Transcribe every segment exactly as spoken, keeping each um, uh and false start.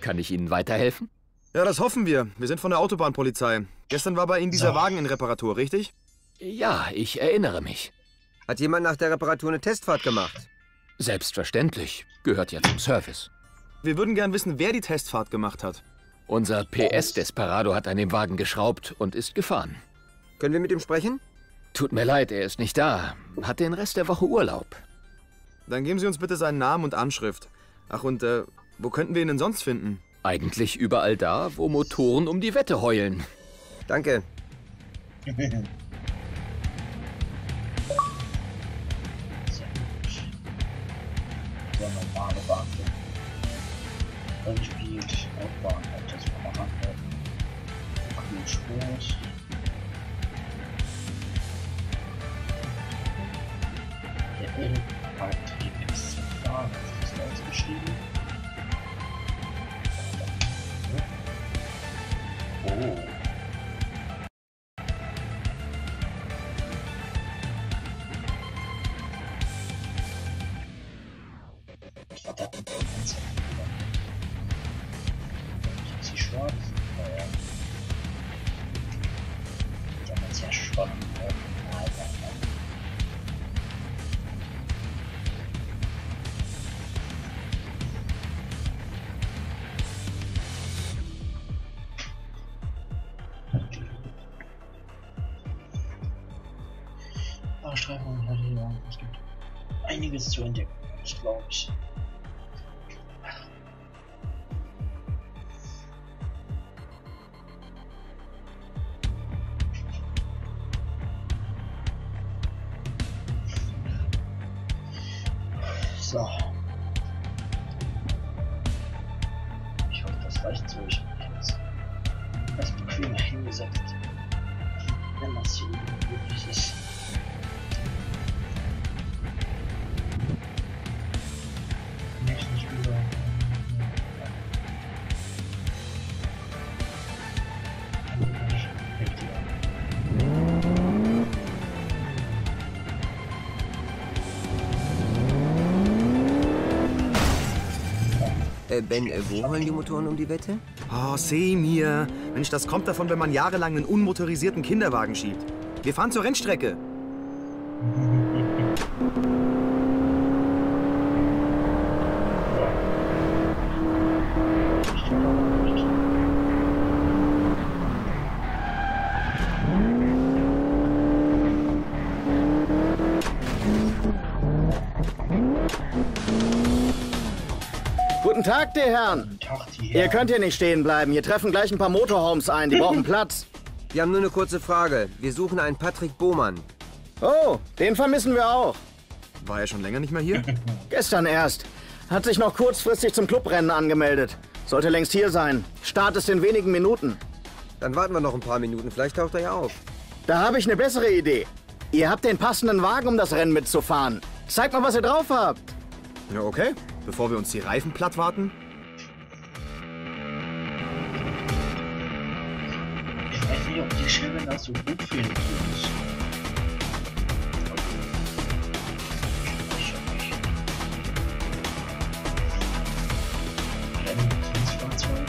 Kann ich Ihnen weiterhelfen? Ja, das hoffen wir. Wir sind von der Autobahnpolizei. Gestern war bei Ihnen dieser So. Wagen in Reparatur, richtig? Ja, ich erinnere mich. Hat jemand nach der Reparatur eine Testfahrt gemacht? Selbstverständlich. Gehört ja zum Service. Wir würden gern wissen, wer die Testfahrt gemacht hat. Unser P S-Desperado hat an dem Wagen geschraubt und ist gefahren. Können wir mit ihm sprechen? Tut mir leid, er ist nicht da. Hat den Rest der Woche Urlaub. Dann geben Sie uns bitte seinen Namen und Anschrift. Ach, und äh, wo könnten wir ihn denn sonst finden? Eigentlich überall da, wo Motoren um die Wette heulen. Danke. Sehr gut. So, normale Bahn. Dann spielt Autobahn. Das kann man anmelden. Cool Sport. Der L-Antrieb ist zu fahren. Das ist ausgeschrieben. Oh. Verdammt, der ganze ist sie schwarz? Naja. Der ist ja spannend. Nein, nein, nein. Fahrstreifen, es gibt einiges zu entdecken, das glaube ich. So. Ich hoffe, das reicht so. Ich habe mich jetzt erst bequem hingesetzt. Wenn das hier möglich ist. Nächsten Spieler. Äh, Ben, äh, wo heulen die Motoren um die Wette? Oh, seh mir. Mensch, das kommt davon, wenn man jahrelang einen unmotorisierten Kinderwagen schiebt. Wir fahren zur Rennstrecke. Guten Tag, die Herren. Guten Tag, die Ihr Herren. könnt hier nicht stehen bleiben. Hier treffen gleich ein paar Motorhomes ein. Die brauchen Platz. Wir haben nur eine kurze Frage. Wir suchen einen Patrick Bohmann. Oh, den vermissen wir auch. War er schon länger nicht mehr hier? Gestern erst. Hat sich noch kurzfristig zum Clubrennen angemeldet. Sollte längst hier sein. Start ist in wenigen Minuten. Dann warten wir noch ein paar Minuten. Vielleicht taucht er ja auf. Da habe ich eine bessere Idee. Ihr habt den passenden Wagen, um das Rennen mitzufahren. Zeigt mal, was ihr drauf habt. Ja, okay. Bevor wir uns die Reifen platt warten. Ich weiß nicht, ob die Schilder da so gut für ihn ist. Rennen, Dienstfahrzeug.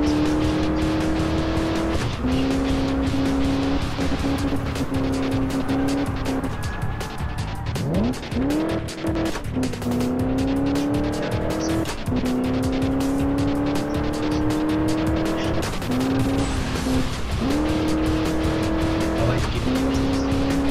Aber ich gebe nicht was.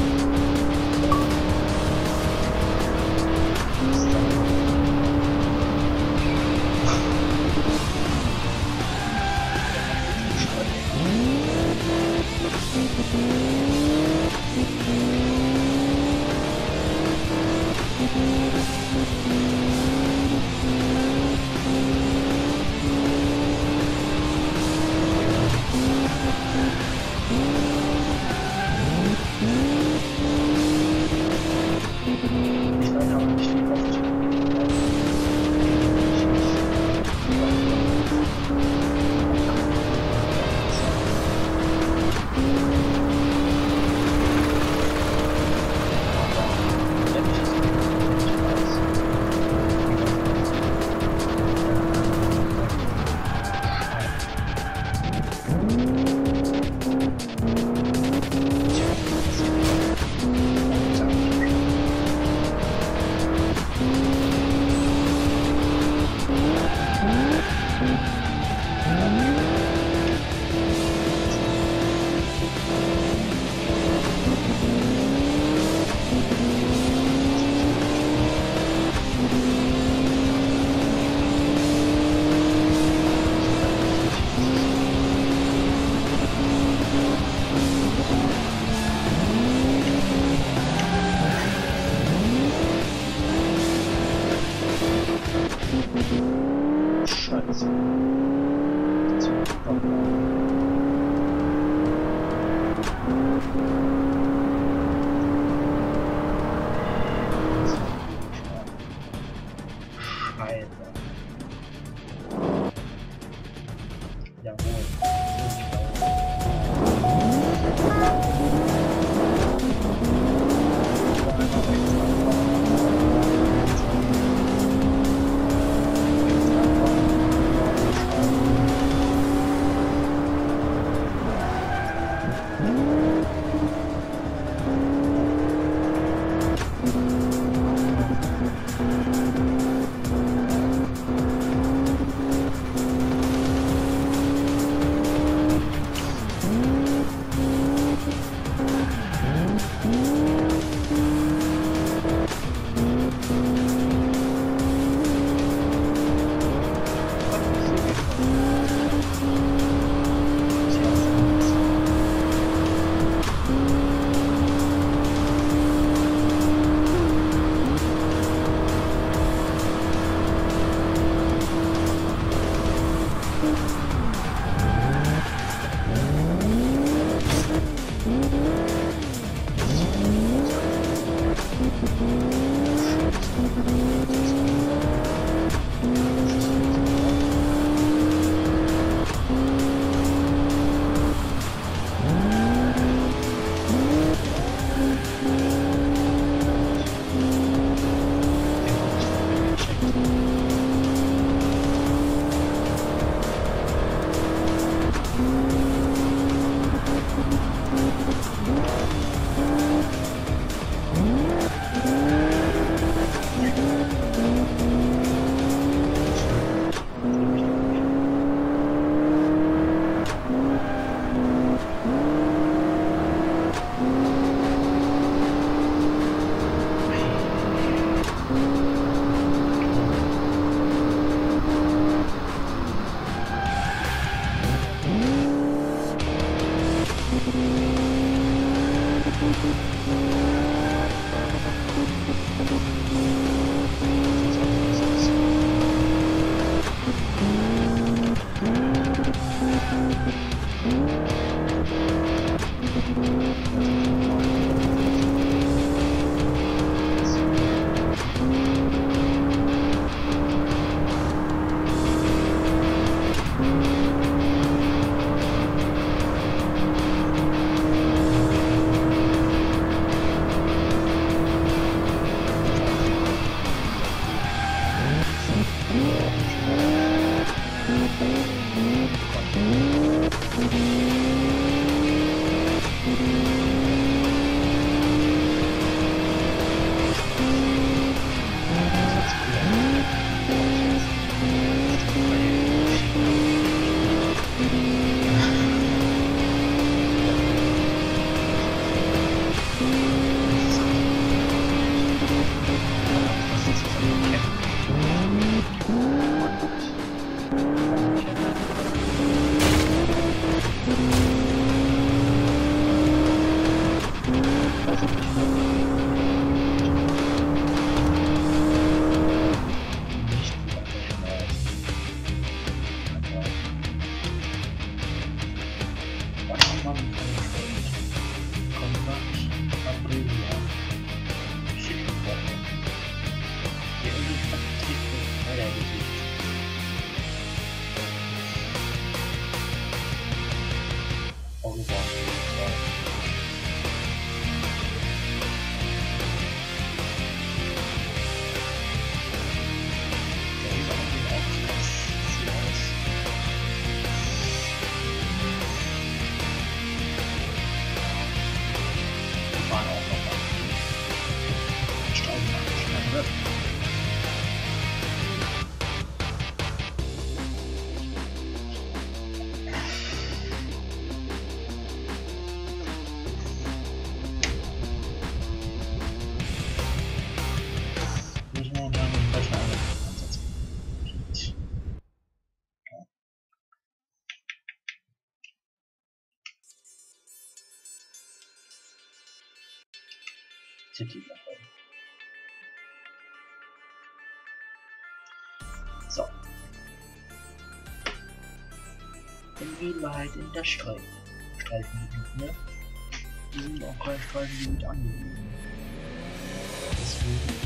Ich weiß aber nicht, wie oft ich Scheiße. Scheiße. Jawohl. Anfang Kontakt April, ja. Schickwoche. Der Infanterie weitergeht. Auch gesagt, City-Sache. So. Inwieweit in der Streifen. Streifengebiet, ne? Die sind auch kein Streifengebiet angegeben. Deswegen.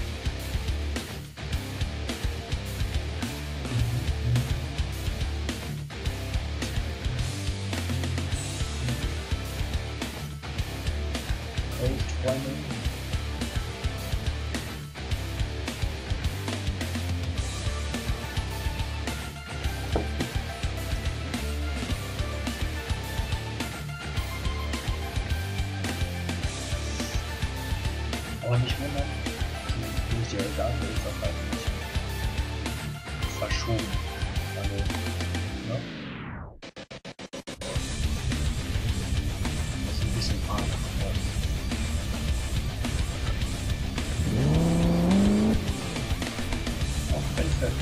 Echt, Freunde. Aber nicht wundern, die ist ja egal, der ist auch halt nicht verschoben. Also, ne? Das ist ein bisschen hart. Auch wenn fertig.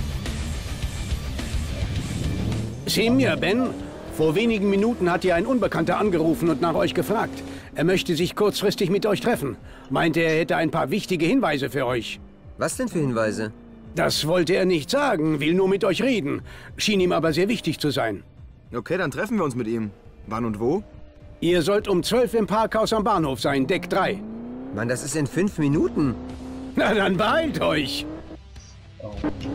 Sieh mir, Ben. Vor wenigen Minuten hat hier ein Unbekannter angerufen und nach euch gefragt. Er möchte sich kurzfristig mit euch treffen. Meinte, er hätte ein paar wichtige Hinweise für euch. Was denn für Hinweise? Das wollte er nicht sagen, will nur mit euch reden. Schien ihm aber sehr wichtig zu sein. Okay, dann treffen wir uns mit ihm. Wann und wo? Ihr sollt um zwölf im Parkhaus am Bahnhof sein, Deck drei. Mann, das ist in fünf Minuten. Na, dann beeilt euch. Oh.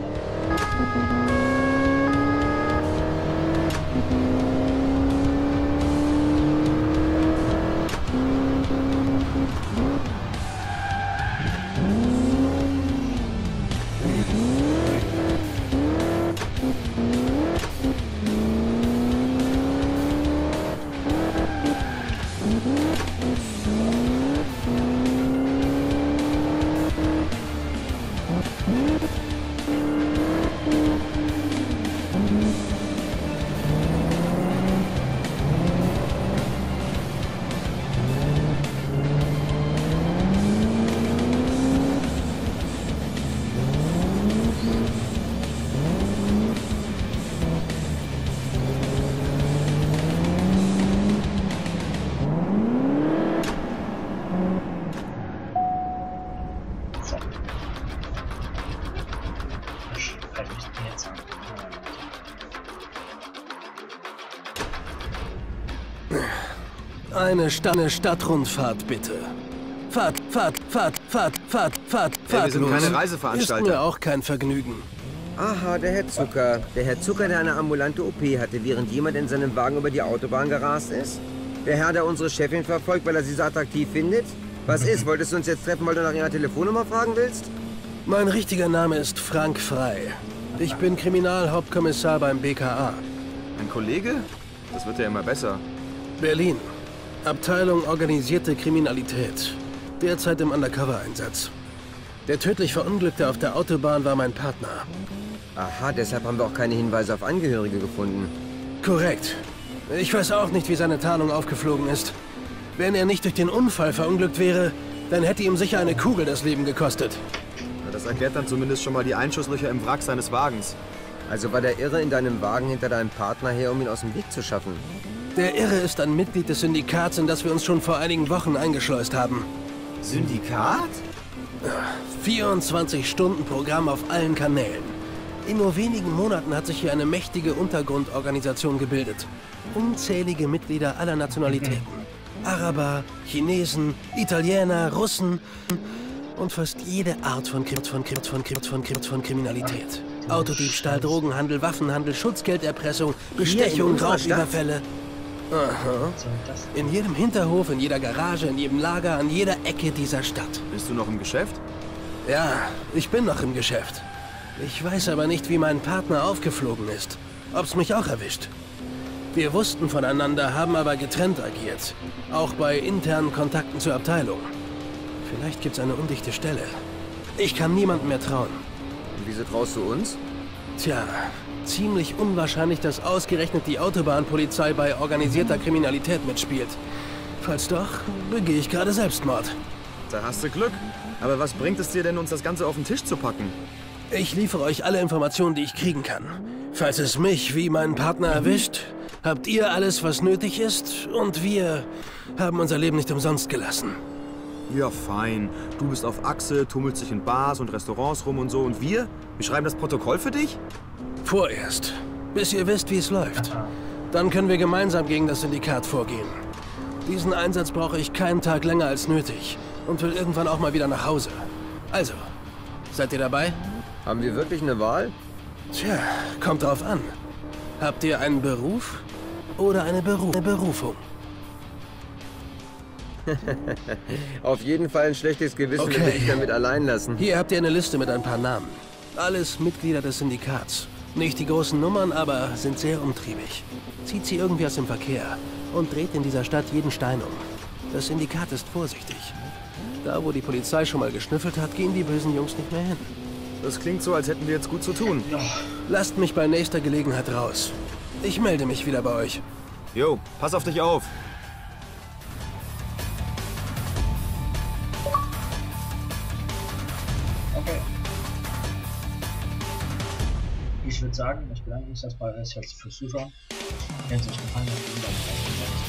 Eine, Sta eine Stadtrundfahrt, bitte. Fahrt, Fahrt, Fahrt, Fahrt, Fahrt, Fahrt, Fahrt. Hey, wir sind keine Reiseveranstalter. Ist mir auch kein Vergnügen. Aha, der Herr Zucker. Der Herr Zucker, der eine ambulante O P hatte, während jemand in seinem Wagen über die Autobahn gerast ist? Der Herr, der unsere Chefin verfolgt, weil er sie so attraktiv findet? Was ist? Wolltest du uns jetzt treffen, weil du nach ihrer Telefonnummer fragen willst? Mein richtiger Name ist Frank Frei. Ich bin Kriminalhauptkommissar beim B K A. Ein Kollege? Das wird ja immer besser. Berlin. Abteilung Organisierte Kriminalität. Derzeit im Undercover-Einsatz. Der tödlich Verunglückte auf der Autobahn war mein Partner. Aha, deshalb haben wir auch keine Hinweise auf Angehörige gefunden. Korrekt. Ich weiß auch nicht, wie seine Tarnung aufgeflogen ist. Wenn er nicht durch den Unfall verunglückt wäre, dann hätte ihm sicher eine Kugel das Leben gekostet. Na, das erklärt dann zumindest schon mal die Einschusslöcher im Wrack seines Wagens. Also war der Irre in deinem Wagen hinter deinem Partner her, um ihn aus dem Weg zu schaffen? Der Irre ist ein Mitglied des Syndikats, in das wir uns schon vor einigen Wochen eingeschleust haben. Syndikat? vierundzwanzig Stunden Programm auf allen Kanälen. In nur wenigen Monaten hat sich hier eine mächtige Untergrundorganisation gebildet. Unzählige Mitglieder aller Nationalitäten. Araber, Chinesen, Italiener, Russen und fast jede Art von, Krim von, Krim von, Krim von, Krim von Kriminalität. Autodiebstahl, Drogenhandel, Waffenhandel, Schutzgelderpressung, Bestechung, Raubüberfälle. Aha. In jedem Hinterhof, in jeder Garage, in jedem Lager, an jeder Ecke dieser Stadt. Bist du noch im Geschäft? Ja, ich bin noch im Geschäft. Ich weiß aber nicht, wie mein Partner aufgeflogen ist. Ob's mich auch erwischt. Wir wussten voneinander, haben aber getrennt agiert. Auch bei internen Kontakten zur Abteilung. Vielleicht gibt's eine undichte Stelle. Ich kann niemandem mehr trauen. Und wieso traust du uns? Tja, ziemlich unwahrscheinlich, dass ausgerechnet die Autobahnpolizei bei organisierter Kriminalität mitspielt. Falls doch, begehe ich gerade Selbstmord. Da hast du Glück. Aber was bringt es dir denn, uns das Ganze auf den Tisch zu packen? Ich liefere euch alle Informationen, die ich kriegen kann. Falls es mich wie meinen Partner erwischt, habt ihr alles, was nötig ist, und wir haben unser Leben nicht umsonst gelassen. Ja, fein. Du bist auf Achse, tummelst dich in Bars und Restaurants rum und so. Und wir? Wir schreiben das Protokoll für dich? Vorerst. Bis ihr wisst, wie es läuft. Dann können wir gemeinsam gegen das Syndikat vorgehen. Diesen Einsatz brauche ich keinen Tag länger als nötig und will irgendwann auch mal wieder nach Hause. Also, seid ihr dabei? Haben wir wirklich eine Wahl? Tja, kommt drauf an. Habt ihr einen Beruf oder eine, Beru eine Berufung? Auf jeden Fall ein schlechtes Gewissen, Okay. wenn wir dich damit allein lassen. Hier habt ihr eine Liste mit ein paar Namen. Alles Mitglieder des Syndikats. Nicht die großen Nummern, aber sind sehr umtriebig. Zieht sie irgendwie aus dem Verkehr und dreht in dieser Stadt jeden Stein um. Das Syndikat ist vorsichtig. Da, wo die Polizei schon mal geschnüffelt hat, gehen die bösen Jungs nicht mehr hin. Das klingt so, als hätten wir jetzt gut zu tun. Lasst mich bei nächster Gelegenheit raus. Ich melde mich wieder bei euch. Jo, pass auf dich auf. Okay. Ich würde sagen, ich bedanke mich erstmal recht herzlich fürs Zuschauen. Wenn es euch gefallen hat, dann